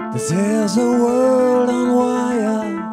This is a world on wire.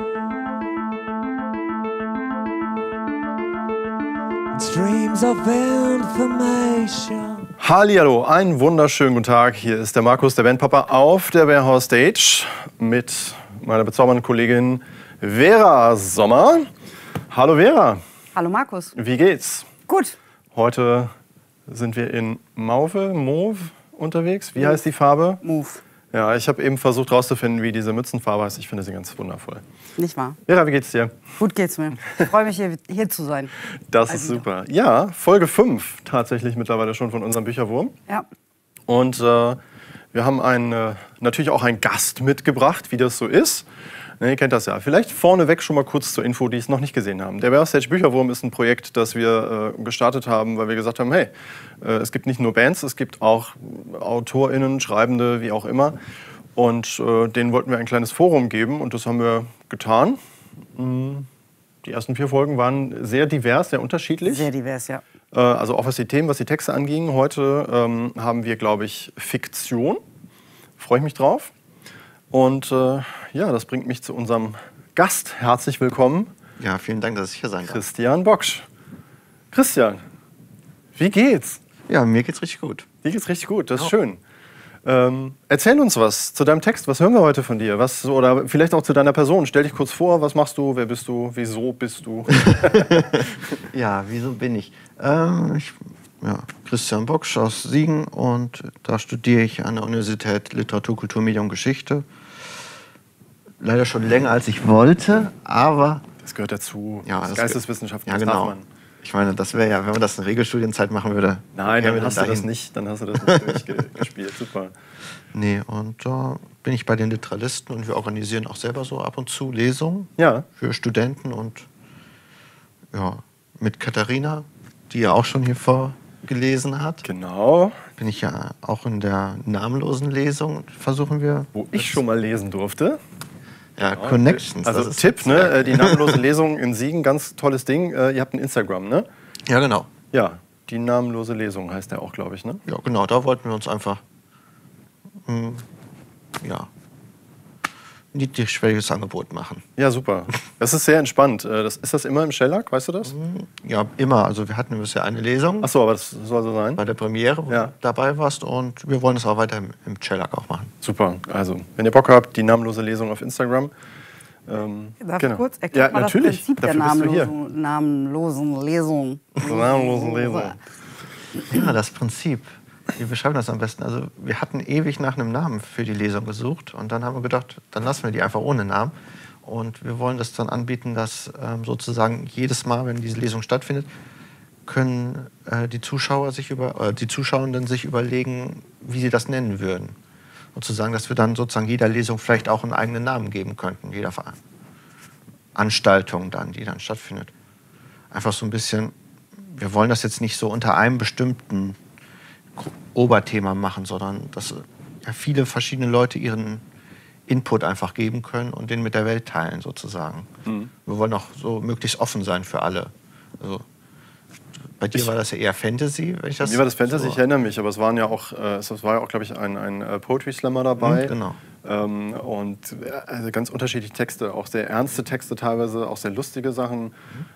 Streams of information. Hallihallo, einen wunderschönen guten Tag. Hier ist der Markus, der Bandpapa, auf der Warehouse Stage mit meiner bezaubernden Kollegin Vera Sommer. Hallo Vera. Hallo Markus. Wie geht's? Gut. Heute sind wir in Mauve unterwegs. Wie heißt die Farbe? Move. Ja, ich habe eben versucht herauszufinden, wie diese Mützenfarbe heißt. Ich finde sie ganz wundervoll. Nicht wahr? Vera, wie geht's dir? Gut geht's mir. Ich freue mich, hier zu sein. Das ist super. Ja, Folge 5 tatsächlich mittlerweile schon von unserem Bücherwurm. Ja. Und wir haben natürlich auch einen Gast mitgebracht, wie das so ist. Ne, ihr kennt das ja. Vielleicht vorneweg schon mal kurz zur Info, die es noch nicht gesehen haben. Der Backstage Bücherwurm ist ein Projekt, das wir gestartet haben, weil wir gesagt haben, hey, es gibt nicht nur Bands, es gibt auch AutorInnen, Schreibende, wie auch immer. Und denen wollten wir ein kleines Forum geben und das haben wir getan. Die ersten 4 Folgen waren sehr divers, sehr unterschiedlich. Sehr divers, ja. Also auch was die Themen, was die Texte anging. Heute haben wir, glaube ich, Fiktion. Freue ich mich drauf. Und ja, das bringt mich zu unserem Gast. Herzlich willkommen. Ja, vielen Dank, dass ich hier sein darf. Christian Boksch. Christian, wie geht's? Ja, mir geht's richtig gut. Dir geht's richtig gut, das ist schön. Erzähl uns was zu deinem Text. Was hören wir heute von dir? Oder vielleicht auch zu deiner Person. Stell dich kurz vor, was machst du, wer bist du, wieso bist du? Ja, wieso bin ich? Christian Boksch aus Siegen und da studiere ich an der Universität Literatur, Kultur, Medium, Geschichte. Leider schon länger als ich wollte, aber... Das gehört dazu. Ja, das Geisteswissenschaften, ja, das genau. darf man. Ich meine, das wäre ja, wenn man das in Regelstudienzeit machen würde... Nein, dann hast du das dahin. nicht durchgespielt. Super. Nee, und da bin ich bei den Literalisten und wir organisieren auch selber so ab und zu Lesungen für Studenten und ja, mit Katharina, die ja auch schon hier vorgelesen hat. Genau. Bin ich ja auch in der namenlosen Lesung, versuchen wir... Wo ich schon mal lesen durfte. Ja, Connections. Also das ist Tipp, ne? Die namenlose Lesung in Siegen, ganz tolles Ding. Ihr habt ein Instagram, ne? Ja, genau. Ja, die namenlose Lesung heißt der auch, glaube ich, ne? Ja, genau, da wollten wir uns einfach ein niedrigschwelliges Angebot machen. Ja, super. Das ist sehr entspannt. Ist das immer im Shellac, weißt du das? Ja, immer. Also wir hatten bisher eine Lesung Ach so, aber das soll so sein. bei der Premiere, wo du dabei warst und wir wollen das auch weiter im Shellac auch machen. Super. Also, wenn ihr Bock habt, die namenlose Lesung auf Instagram. Darf ich kurz erklären? Ja, natürlich. Das Prinzip der namenlosen Lesung. Namenlosen Lesung. Ja, das Prinzip. Wir beschreiben das am besten. Also wir hatten ewig nach einem Namen für die Lesung gesucht und dann haben wir gedacht, dann lassen wir die einfach ohne Namen. Und wir wollen das dann anbieten, dass sozusagen jedes Mal, wenn diese Lesung stattfindet, können die Zuschauenden sich überlegen, wie sie das nennen würden. Sozusagen, dass wir dann sozusagen jeder Lesung vielleicht auch einen eigenen Namen geben könnten, jeder Veranstaltung dann, die dann stattfindet. Einfach so ein bisschen, wir wollen das jetzt nicht so unter einem bestimmten Oberthema machen, sondern dass viele verschiedene Leute ihren Input einfach geben können und den mit der Welt teilen sozusagen. Wir wollen auch so möglichst offen sein für alle. Also, bei dir war das ja eher Fantasy, wenn ich das... Mir war das Fantasy, so ich erinnere mich, aber es war ja auch, glaube ich, ein Poetry Slammer dabei. Genau. Und also ganz unterschiedliche Texte, auch sehr ernste Texte teilweise, auch sehr lustige Sachen.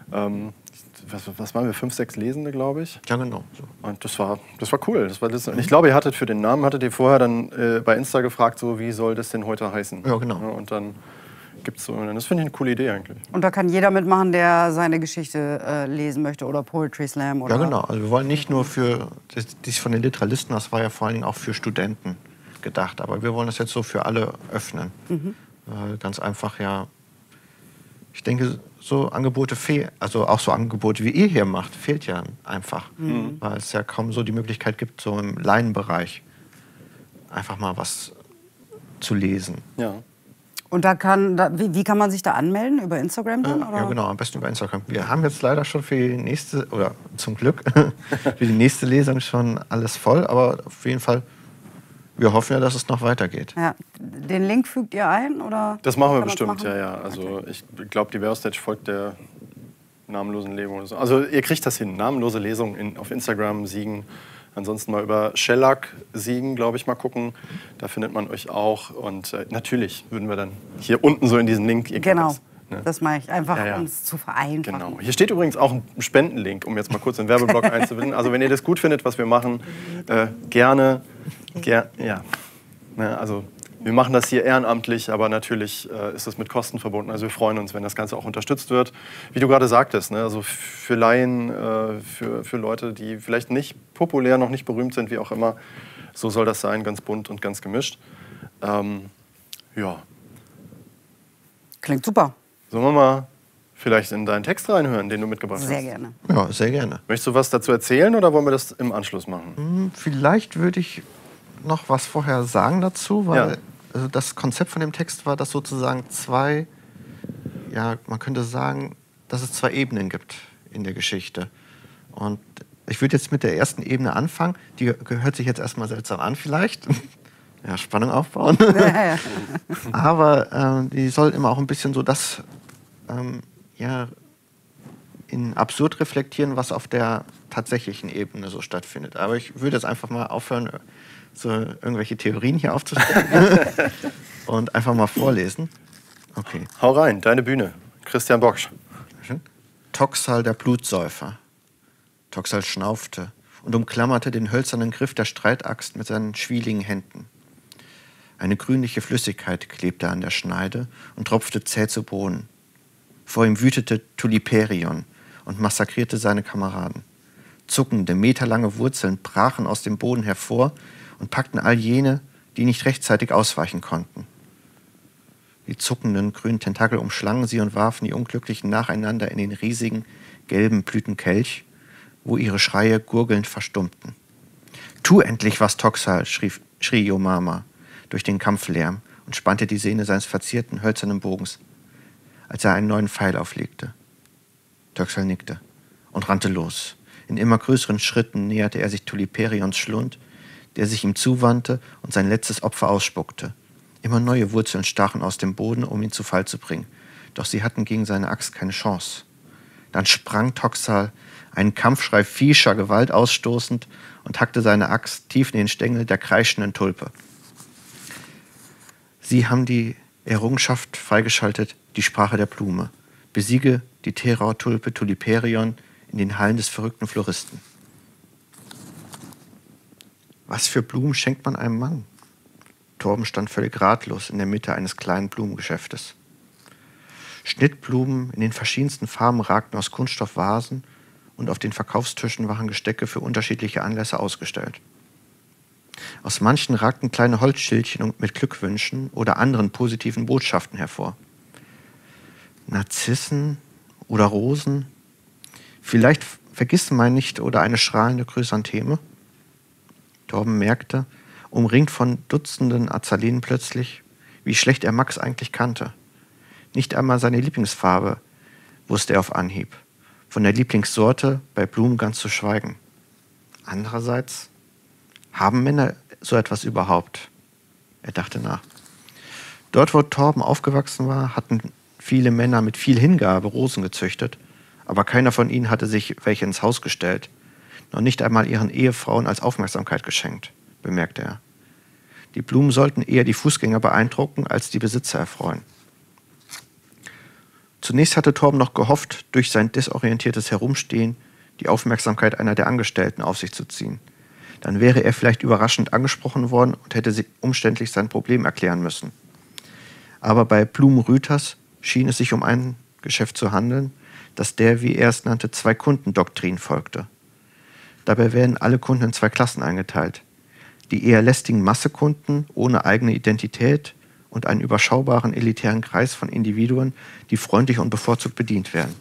Was waren wir, 5, 6 Lesende, glaube ich. Ja, genau. So. Und das war cool. Ich glaube, ihr hattet für den Namen, vorher dann bei Insta gefragt, so, wie soll das denn heute heißen? Ja, genau. Und dann gibt's so, das finde ich eine coole Idee eigentlich. Und da kann jeder mitmachen, der seine Geschichte lesen möchte oder Poetry Slam. Oder Ja, genau. Also wir wollen nicht nur für, dies von den Literalisten, das war ja vor allen Dingen auch für Studenten gedacht, aber wir wollen das jetzt so für alle öffnen. Ganz einfach, ja, ich denke, so Angebote fehlen, also auch so Angebote, wie ihr hier macht, fehlt ja einfach, weil es ja kaum so die Möglichkeit gibt, so im Laienbereich einfach mal was zu lesen. Ja. Und wie kann man sich da anmelden? Über Instagram dann? Oder? Ja, genau, am besten über Instagram. Wir haben jetzt leider schon für die nächste, oder zum Glück, für die nächste Lesung schon alles voll, aber auf jeden Fall, wir hoffen ja, dass es noch weitergeht. Ja. Den Link fügt ihr ein? Oder Das machen wir bestimmt, ja. Also ich glaube, die Backstage folgt der namenlosen Lesung. Also ihr kriegt das hin, namenlose Lesung auf Instagram, Siegen. Ansonsten mal über Shellac Siegen, glaube ich, mal gucken. Da findet man euch auch. Und natürlich würden wir dann hier unten so in diesen Link... Ihr kennt Genau, das, ne? das mache ich einfach, Ja. um es zu vereinfachen. Genau. Hier steht übrigens auch ein Spendenlink, um jetzt mal kurz in den Werbeblock einzubinden. Also wenn ihr das gut findet, was wir machen, gerne. Ja. Ne, also wir machen das hier ehrenamtlich, aber natürlich ist das mit Kosten verbunden. Also wir freuen uns, wenn das Ganze auch unterstützt wird. Wie du gerade sagtest, ne, also für Laien, für Leute, die vielleicht nicht populär, noch nicht berühmt sind, wie auch immer, so soll das sein, ganz bunt und ganz gemischt. Ja. Klingt super. Sollen wir mal vielleicht in deinen Text reinhören, den du mitgebracht hast? Sehr gerne. Ja, sehr gerne. Möchtest du was dazu erzählen oder wollen wir das im Anschluss machen? Vielleicht würde ich noch was vorher sagen dazu, weil Ja. also das Konzept von dem Text war, dass sozusagen man könnte sagen, dass es 2 Ebenen gibt in der Geschichte. Und ich würde jetzt mit der ersten Ebene anfangen. Die hört sich jetzt erstmal seltsam an vielleicht. Ja, Spannung aufbauen. Aber die soll immer auch ein bisschen so das in absurd reflektieren, was auf der tatsächlichen Ebene so stattfindet. Aber ich würde jetzt einfach mal aufhören, so irgendwelche Theorien hier aufzustellen und einfach mal vorlesen. Okay. Hau rein, deine Bühne. Christian Boksch. Toxal, der Blutsäufer. Toxal schnaufte und umklammerte den hölzernen Griff der Streitaxt mit seinen schwieligen Händen. Eine grünliche Flüssigkeit klebte an der Schneide und tropfte zäh zu Boden. Vor ihm wütete Tuliperion und massakrierte seine Kameraden. Zuckende, meterlange Wurzeln brachen aus dem Boden hervor und packten all jene, die nicht rechtzeitig ausweichen konnten. Die zuckenden grünen Tentakel umschlangen sie und warfen die Unglücklichen nacheinander in den riesigen, gelben Blütenkelch, wo ihre Schreie gurgelnd verstummten. »Tu endlich was, Toxal«, schrie Yomama durch den Kampflärm und spannte die Sehne seines verzierten, hölzernen Bogens, als er einen neuen Pfeil auflegte. Toxal nickte und rannte los. In immer größeren Schritten näherte er sich Tuliperions Schlund, der sich ihm zuwandte und sein letztes Opfer ausspuckte. Immer neue Wurzeln stachen aus dem Boden, um ihn zu Fall zu bringen. Doch sie hatten gegen seine Axt keine Chance. Dann sprang Toxal, einen Kampfschrei viehscher Gewalt ausstoßend, und hackte seine Axt tief in den Stängel der kreischenden Tulpe. Sie haben die Errungenschaft freigeschaltet, die Sprache der Blume. Besiege die Terror-Tulpe Tuliperion in den Hallen des verrückten Floristen. Was für Blumen schenkt man einem Mann? Torben stand völlig ratlos in der Mitte eines kleinen Blumengeschäftes. Schnittblumen in den verschiedensten Farben ragten aus Kunststoffvasen und auf den Verkaufstischen waren Gestecke für unterschiedliche Anlässe ausgestellt. Aus manchen ragten kleine Holzschildchen mit Glückwünschen oder anderen positiven Botschaften hervor. Narzissen oder Rosen, vielleicht Vergissmeinnicht oder eine strahlende Chrysantheme. Torben merkte, umringt von Dutzenden Azalenen plötzlich, wie schlecht er Max eigentlich kannte. Nicht einmal seine Lieblingsfarbe wusste er auf Anhieb. Von der Lieblingssorte bei Blumen ganz zu schweigen. Andererseits, haben Männer so etwas überhaupt? Er dachte nach. Dort, wo Torben aufgewachsen war, hatten viele Männer mit viel Hingabe Rosen gezüchtet, aber keiner von ihnen hatte sich welche ins Haus gestellt, noch nicht einmal ihren Ehefrauen als Aufmerksamkeit geschenkt, bemerkte er. Die Blumen sollten eher die Fußgänger beeindrucken, als die Besitzer erfreuen. Zunächst hatte Torben noch gehofft, durch sein desorientiertes Herumstehen die Aufmerksamkeit einer der Angestellten auf sich zu ziehen. Dann wäre er vielleicht überraschend angesprochen worden und hätte sich umständlich sein Problem erklären müssen. Aber bei Blumenrüters schien es sich um ein Geschäft zu handeln, das der, wie er es nannte, Zwei-Kunden-Doktrin folgte. Dabei werden alle Kunden in 2 Klassen eingeteilt. Die eher lästigen Massekunden ohne eigene Identität und einen überschaubaren elitären Kreis von Individuen, die freundlich und bevorzugt bedient werden.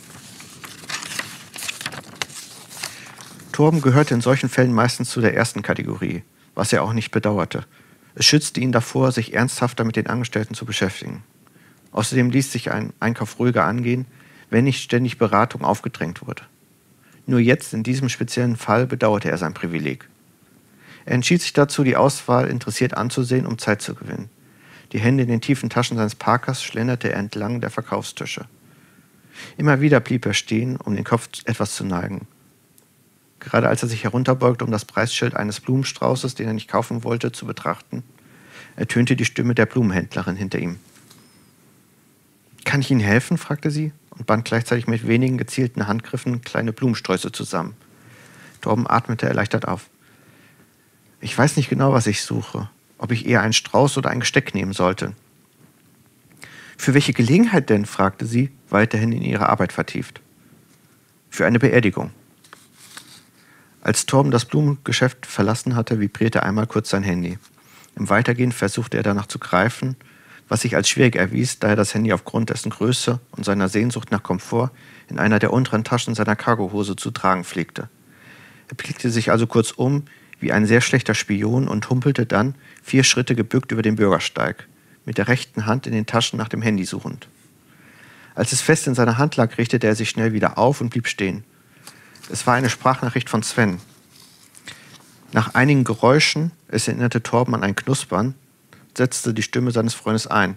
Torben gehörte in solchen Fällen meistens zu der ersten Kategorie, was er auch nicht bedauerte. Es schützte ihn davor, sich ernsthafter mit den Angestellten zu beschäftigen. Außerdem ließ sich ein Einkauf ruhiger angehen, wenn nicht ständig Beratung aufgedrängt wurde. Nur jetzt, in diesem speziellen Fall, bedauerte er sein Privileg. Er entschied sich dazu, die Auswahl interessiert anzusehen, um Zeit zu gewinnen. Die Hände in den tiefen Taschen seines Parkers schlenderte er entlang der Verkaufstische. Immer wieder blieb er stehen, um den Kopf etwas zu neigen. gerade als er sich herunterbeugte, um das Preisschild eines Blumenstraußes, den er nicht kaufen wollte, zu betrachten, ertönte die Stimme der Blumenhändlerin hinter ihm. »Kann ich Ihnen helfen?« fragte sie und band gleichzeitig mit wenigen gezielten Handgriffen kleine Blumensträuße zusammen. Torben atmete erleichtert auf. »Ich weiß nicht genau, was ich suche. Ob ich eher einen Strauß oder ein Gesteck nehmen sollte.« »Für welche Gelegenheit denn?« fragte sie, weiterhin in ihre Arbeit vertieft. »Für eine Beerdigung.« Als Torben das Blumengeschäft verlassen hatte, vibrierte einmal kurz sein Handy. Im Weitergehen versuchte er danach zu greifen, was sich als schwierig erwies, da er das Handy aufgrund dessen Größe und seiner Sehnsucht nach Komfort in einer der unteren Taschen seiner Cargohose zu tragen pflegte. Er blickte sich also kurz um, wie ein sehr schlechter Spion, und humpelte dann 4 Schritte gebückt über den Bürgersteig, mit der rechten Hand in den Taschen nach dem Handy suchend. Als es fest in seiner Hand lag, richtete er sich schnell wieder auf und blieb stehen. Es war eine Sprachnachricht von Sven. Nach einigen Geräuschen, es erinnerte Torben an ein Knuspern, setzte die Stimme seines Freundes ein.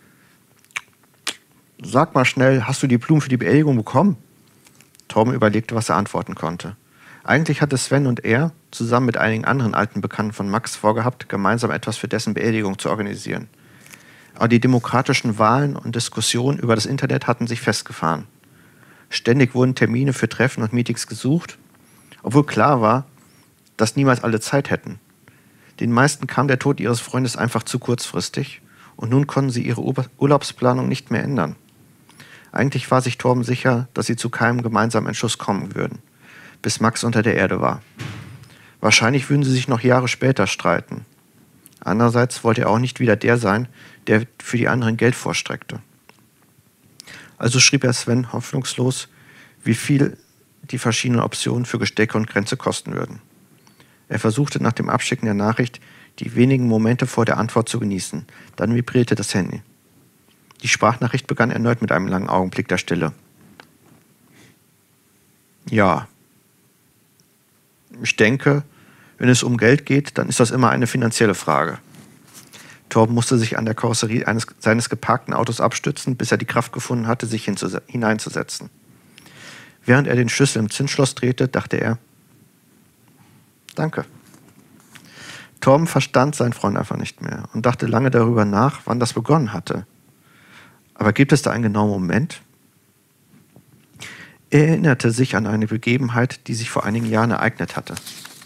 »Sag mal schnell, hast du die Blumen für die Beerdigung bekommen?« Torben überlegte, was er antworten konnte. Eigentlich hatte Sven und er, zusammen mit einigen anderen alten Bekannten von Max, vorgehabt, gemeinsam etwas für dessen Beerdigung zu organisieren. Aber die demokratischen Wahlen und Diskussionen über das Internet hatten sich festgefahren. Ständig wurden Termine für Treffen und Meetings gesucht, obwohl klar war, dass niemals alle Zeit hätten. Den meisten kam der Tod ihres Freundes einfach zu kurzfristig und nun konnten sie ihre Urlaubsplanung nicht mehr ändern. Eigentlich war sich Torben sicher, dass sie zu keinem gemeinsamen Entschluss kommen würden, bis Max unter der Erde war. Wahrscheinlich würden sie sich noch Jahre später streiten. Andererseits wollte er auch nicht wieder der sein, der für die anderen Geld vorstreckte. Also schrieb er Sven hoffnungslos, wie viel die verschiedenen Optionen für Gestecke und Kränze kosten würden. Er versuchte nach dem Abschicken der Nachricht, die wenigen Momente vor der Antwort zu genießen. Dann vibrierte das Handy. Die Sprachnachricht begann erneut mit einem langen Augenblick der Stille. »Ja. Ich denke, wenn es um Geld geht, dann ist das immer eine finanzielle Frage.« Torben musste sich an der Karosserie seines geparkten Autos abstützen, bis er die Kraft gefunden hatte, sich hineinzusetzen. Während er den Schlüssel im Zündschloss drehte, dachte er, »Danke.« Torben verstand seinen Freund einfach nicht mehr und dachte lange darüber nach, wann das begonnen hatte. Aber gibt es da einen genauen Moment? Er erinnerte sich an eine Begebenheit, die sich vor einigen Jahren ereignet hatte.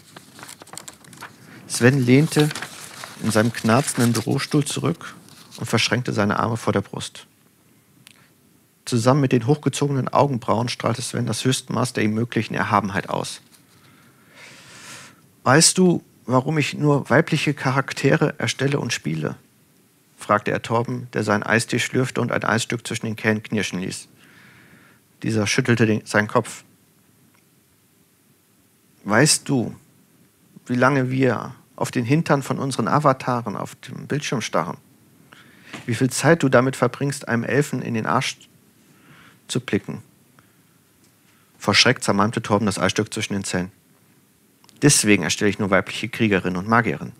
Sven lehnte in seinem knarzenden Bürostuhl zurück und verschränkte seine Arme vor der Brust. Zusammen mit den hochgezogenen Augenbrauen strahlte Sven das Höchstmaß der ihm möglichen Erhabenheit aus. »Weißt du, warum ich nur weibliche Charaktere erstelle und spiele?« fragte er Torben, der seinen Eistee schlürfte und ein Eisstück zwischen den Kehlen knirschen ließ. Dieser schüttelte seinen Kopf. »Weißt du, wie lange wir auf den Hintern von unseren Avataren auf dem Bildschirm starren? Wie viel Zeit du damit verbringst, einem Elfen in den Arsch zu blicken?« Vor Schreck zermalmte Torben das Eisstück zwischen den Zähnen. »Deswegen erstelle ich nur weibliche Kriegerinnen und Magierinnen.«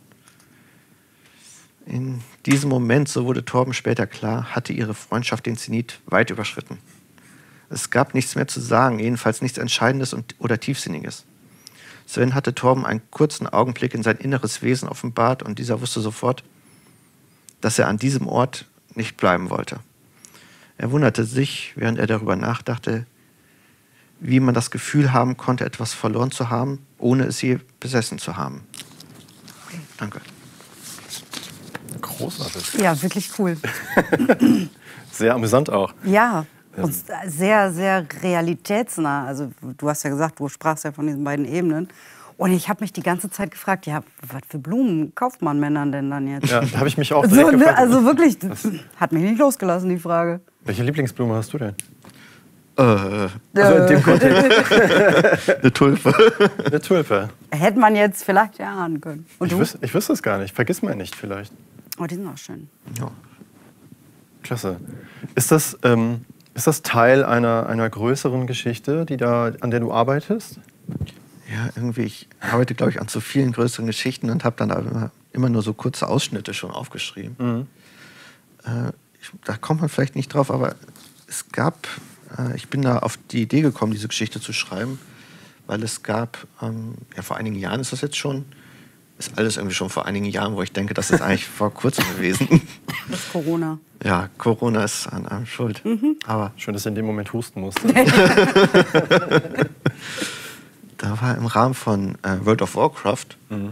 In diesem Moment, so wurde Torben später klar, hatte ihre Freundschaft den Zenit weit überschritten. Es gab nichts mehr zu sagen, jedenfalls nichts Entscheidendes oder Tiefsinniges. Sven hatte Torben einen kurzen Augenblick in sein inneres Wesen offenbart und dieser wusste sofort, dass er an diesem Ort nicht bleiben wollte. Er wunderte sich, während er darüber nachdachte, wie man das Gefühl haben konnte, etwas verloren zu haben, ohne es je besessen zu haben. Danke. Großartig. Ja, wirklich cool. Sehr amüsant auch. Ja, und sehr, sehr realitätsnah. Also du hast ja gesagt, du sprachst ja von diesen beiden Ebenen. Und ich habe mich die ganze Zeit gefragt, ja, was für Blumen kauft man Männern denn dann jetzt? Ja, da habe ich mich auch direkt so, gefragt. Also wirklich, das hat mich nicht losgelassen, die Frage. Welche Lieblingsblume hast du denn? Also in dem Kontext. eine Tulpe. Eine Tulpe. Hätte man jetzt vielleicht erahnen können. Und du? Ich wüsste es gar nicht. Vergiss mal nicht vielleicht. Oh, die sind auch schön. Ja. Klasse. Ist das Teil einer größeren Geschichte, an der du arbeitest? Ja, irgendwie, ich arbeite, glaube ich, an so vielen größeren Geschichten und habe dann immer nur so kurze Ausschnitte schon aufgeschrieben. Mhm. Da kommt man vielleicht nicht drauf, aber ich bin da auf die Idee gekommen, diese Geschichte zu schreiben, weil es gab, vor einigen Jahren ist das jetzt schon, ist alles irgendwie schon vor einigen Jahren, wo ich denke, das ist eigentlich vor kurzem gewesen. Das ist Corona. Ja, Corona ist an einem schuld. Aber Schön, dass du in dem Moment husten musst. da war im Rahmen von World of Warcraft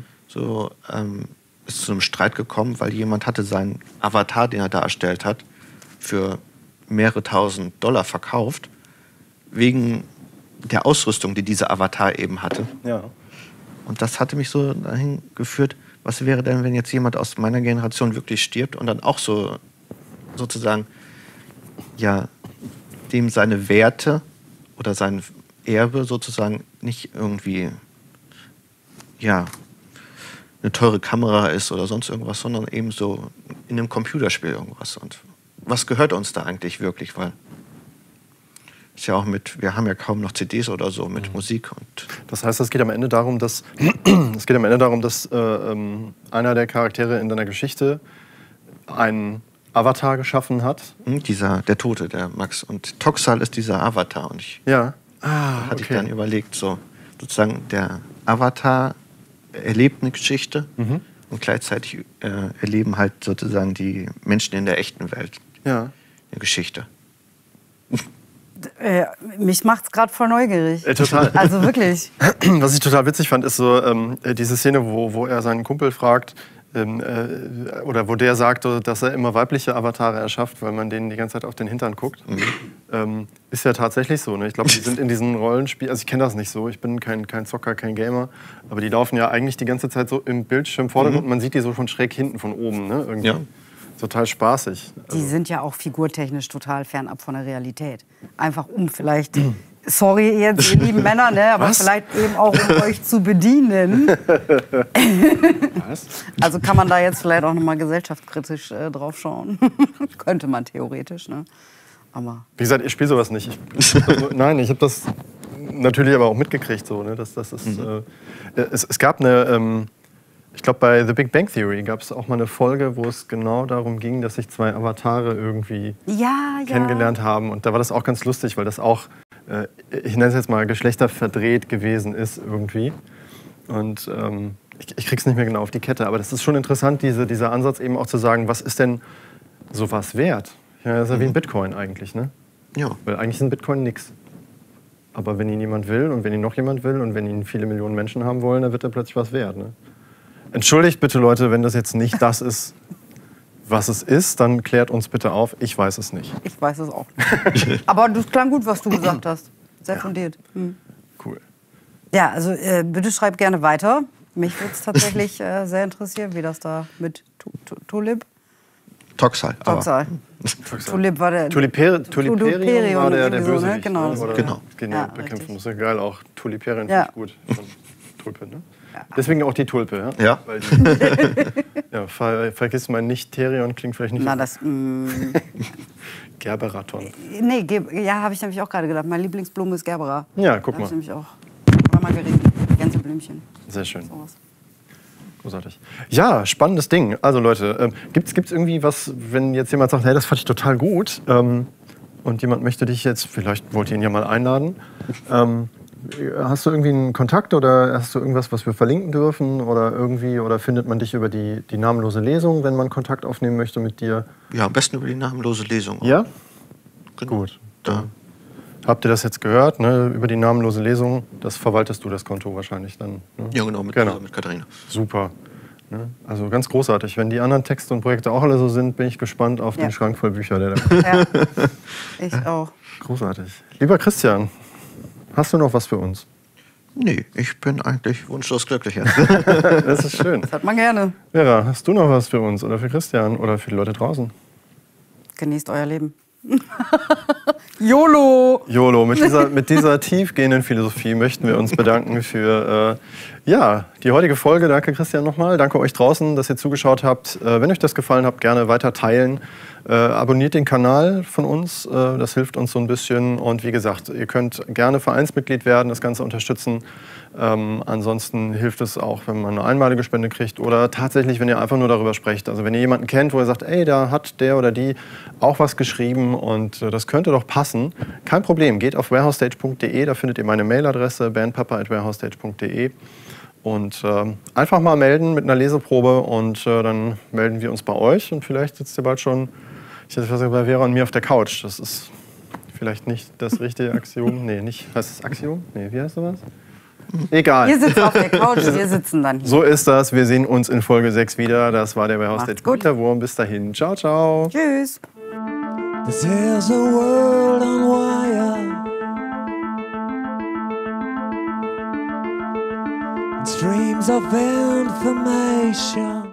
ist zu einem Streit gekommen, weil jemand hatte seinen Avatar, den er da erstellt hat, für mehrere tausend $1000 verkauft, wegen der Ausrüstung, die dieser Avatar eben hatte. Ja. Und das hatte mich so dahin geführt, was wäre denn, wenn jetzt jemand aus meiner Generation wirklich stirbt und dann auch so sozusagen, ja, dem seine Werte oder sein Erbe sozusagen nicht irgendwie, ja, eine teure Kamera ist oder sonst irgendwas, sondern eben so in einem Computerspiel irgendwas. Und was gehört uns da eigentlich wirklich? Weil ist ja auch wir haben ja kaum noch CDs oder so mit Musik. Und Das heißt, es geht am Ende darum, dass, einer der Charaktere in deiner Geschichte einen Avatar geschaffen hat. der Tote, der Max. Und Toxal ist dieser Avatar. Und Ja. hatte ich dann überlegt, so sozusagen der Avatar erlebt eine Geschichte und gleichzeitig erleben halt sozusagen die Menschen in der echten Welt Ja. eine Geschichte. Mich macht's gerade voll neugierig. Total. Also wirklich. Was ich total witzig fand, ist so diese Szene, wo er seinen Kumpel fragt, oder wo der sagt, dass er immer weibliche Avatare erschafft, weil man denen die ganze Zeit auf den Hintern guckt. Ist ja tatsächlich so. Ne? Ich glaube, die sind in diesen Rollenspielen, also ich kenne das nicht so, ich bin kein Zocker, kein Gamer, aber die laufen ja eigentlich die ganze Zeit so im Bildschirmvordergrund und man sieht die so von schräg hinten, von oben. Ne? Irgendwie. Ja. Total spaßig. Die sind ja auch figurtechnisch total fernab von der Realität. Einfach um vielleicht, sorry jetzt, ihr lieben Männer, ne, aber vielleicht eben auch um euch zu bedienen. Was? Also kann man da jetzt vielleicht auch nochmal gesellschaftskritisch drauf schauen. Könnte man theoretisch, ne? Aber Wie gesagt, ich spiele sowas nicht. Nein, ich habe das natürlich aber auch mitgekriegt. So, ne? Das ist, es gab eine, ich glaube bei The Big Bang Theory gab es auch mal eine Folge, wo es genau darum ging, dass sich zwei Avatare irgendwie kennengelernt haben. Und da war das auch ganz lustig, weil das auch, ich nenne es jetzt mal, geschlechterverdreht gewesen ist irgendwie. Und ich krieg's nicht mehr genau auf die Kette. Aber das ist schon interessant, dieser Ansatz eben auch zu sagen, was ist denn sowas wert? Ja, das ist ja wie ein Bitcoin eigentlich, ne? Ja. Weil eigentlich ist ein Bitcoin nix. Aber wenn ihn jemand will und wenn ihn noch jemand will und wenn ihn viele Millionen Menschen haben wollen, dann wird er plötzlich was wert, ne? Entschuldigt bitte, Leute, wenn das jetzt nicht das ist, was es ist, dann klärt uns bitte auf. Ich weiß es nicht. ich weiß es auch. Aber das klang gut, was du gesagt hast. Sehr fundiert. Cool. Ja, also bitte schreib gerne weiter. Mich würde es tatsächlich sehr interessieren, wie das da mit Tulip. Toxal. Tulip war der. Tuliperium war der irgendwie so, Bösewicht. ne? Genau. Oder Genau. Ja, bekämpfen richtig. muss. Ja, geil, auch Tuliperium Ja. finde ich gut. Von Tulpe, ne? Deswegen auch die Tulpe, ja? Ja. Weil die, ja, vergiss mein Nicht-Terion, klingt vielleicht nicht. Na, das. Gerberaton. Nee, ja, habe ich nämlich auch gerade gedacht. Meine Lieblingsblume ist Gerbera. Ja, guck Hab mal. ich nämlich auch. Oder Margeriten, Gänseblümchen. Sehr schön. Sowas. Großartig. Ja, spannendes Ding. Also Leute, gibt's irgendwie was, wenn jetzt jemand sagt, hey, das fand ich total gut und jemand möchte dich jetzt, vielleicht wollt ihr ihn ja mal einladen, hast du irgendwie einen Kontakt oder hast du irgendwas, was wir verlinken dürfen oder findet man dich über die namenlose Lesung, wenn man Kontakt aufnehmen möchte mit dir? Ja, am besten über die namenlose Lesung. Ja? Genau. Gut. Dann habt ihr das jetzt gehört, ne? Über die namenlose Lesung, das verwaltest du das Konto wahrscheinlich dann. Ne? Ja, genau, mit Katharina. Super. Ne? Also ganz großartig. Wenn die anderen Texte und Projekte auch alle so sind, bin ich gespannt auf den Schrank voll Bücher. Der da Ja, ich auch. Großartig. Lieber Christian, hast du noch was für uns? Nee, ich bin eigentlich wunschlos glücklich. Das ist schön. Das hat man gerne. Vera, hast du noch was für uns oder für Christian oder für die Leute draußen? Genießt euer Leben. YOLO! YOLO, mit dieser tiefgehenden Philosophie möchten wir uns bedanken für Ja, die heutige Folge, danke Christian nochmal, danke euch draußen, dass ihr zugeschaut habt. Wenn euch das gefallen hat, gerne weiter teilen. Abonniert den Kanal von uns, das hilft uns so ein bisschen. Und wie gesagt, ihr könnt gerne Vereinsmitglied werden, das Ganze unterstützen. Ansonsten hilft es auch, wenn man eine einmalige Spende kriegt oder tatsächlich, wenn ihr einfach nur darüber sprecht. Also wenn ihr jemanden kennt, wo ihr sagt, ey, da hat der oder die auch was geschrieben und das könnte doch passen. Kein Problem, geht auf warehousestage.de, da findet ihr meine Mailadresse bandpapa@warehousestage.de. Und einfach mal melden mit einer Leseprobe und dann melden wir uns bei euch. Und vielleicht sitzt ihr bald schon, ich hätte fast gesagt, bei Vera und mir auf der Couch. Das ist vielleicht nicht das richtige Axiom. Nee, nicht. Heißt es Axiom? Nee, wie heißt sowas? Egal. Ihr sitzt auf der Couch, wir sitzen dann hier. So ist das. Wir sehen uns in Folge 6 wieder. Das war der Warehouse Stage gut. Wurm. Bis dahin. Ciao, ciao. Tschüss. This is a world on wire. Streams of information.